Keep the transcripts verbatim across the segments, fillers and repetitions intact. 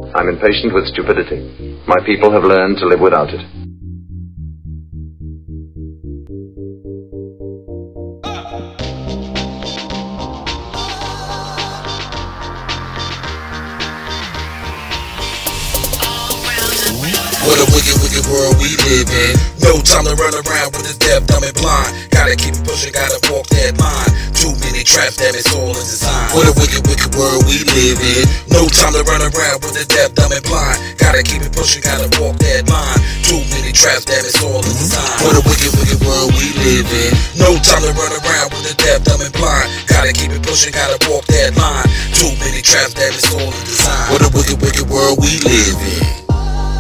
I'm impatient with stupidity. My people have learned to live without it. What a wicked, wicked world we live in. No time to run around with the deaf, dumb and blind. Gotta keep it pushing, gotta walk that line. Too many traps, that it's all in design. What a wicked, wicked world we live in. No time to run around with the deaf, dumb and blind. Gotta keep it pushing, gotta walk that line. Too many traps, that it's all in design. What a wicked, wicked world we live in. No time to run around with the deaf, dumb and blind. Gotta keep it pushing, gotta walk that line. Too many traps, that it's all in design. What a wicked, wicked world we live in.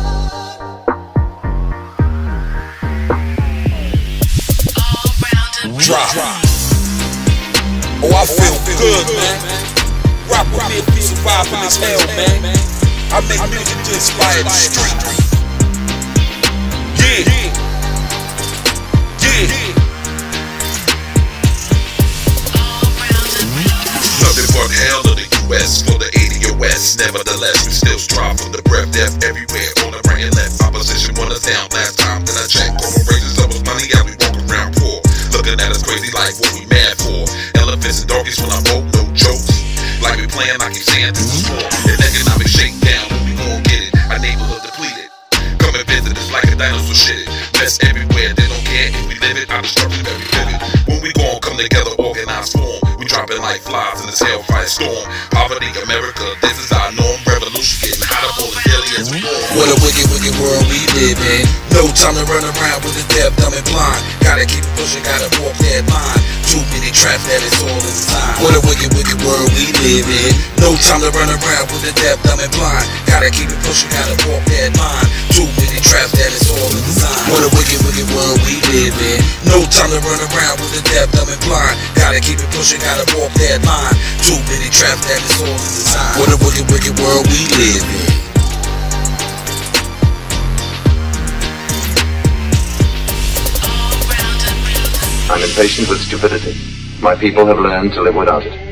Drop. Oh, I feel good, man. Rock with me if you survive in this hell, man. I make music to inspire the street. Yeah. Yeah. Nothing but hell of the U S for the A D O S. Nevertheless, we still strive for the breath, death everywhere on the right and left. Opposition want us down last time that I checked. Corporations of us money and we walk around poor. Looking at us crazy like what we mad for. Elephants and donkeys when I vote, no jokes. Like we playing, I keep saying this is war. An economic shakedown, and we gon' get it. Our neighborhood depleted. Come and visit us like a dinosaur shit. Mess everywhere, they don't care if we live it. Our destruction very vivid. When we gon' come together, organized form. We dropping like flies in this hellfire storm. Poverty, America, this is our norm. Revolution getting hotter for the daily as we born. What a wicked, wicked world we live in. No time to run around with the deaf, dumb and blind. Gotta keep it pushing, gotta walk that line. Too many traps, that it's all in design. What a wicked, wicked world we live in. No time to run around with the deaf, dumb and blind. Gotta keep it pushing, gotta walk that line. Too many traps, that it's all in design. What a wicked, wicked world we live in. No time to run around with the deaf, dumb and blind. Gotta keep it pushing, gotta walk that line. Too many traps, that it's all in design. What a wicked, wicked world we live in. I'm impatient with stupidity. My people have learned to live without it.